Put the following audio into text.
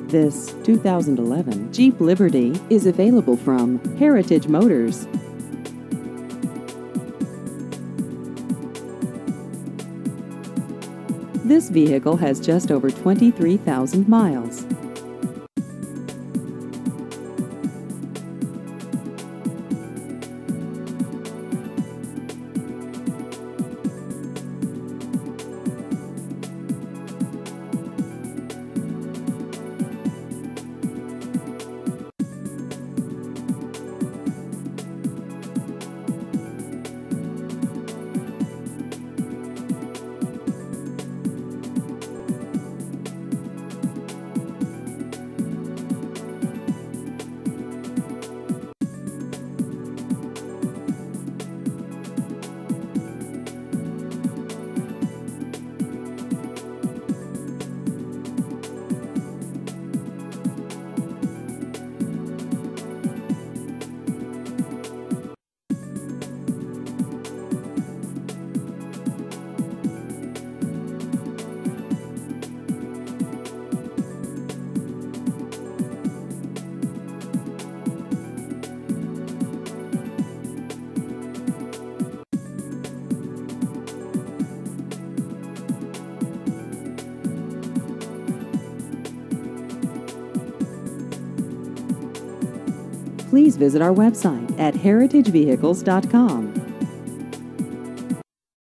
This 2011 Jeep Liberty is available from Heritage Motors. This vehicle has just over 23,000 miles. Please visit our website at heritagevehicles.com.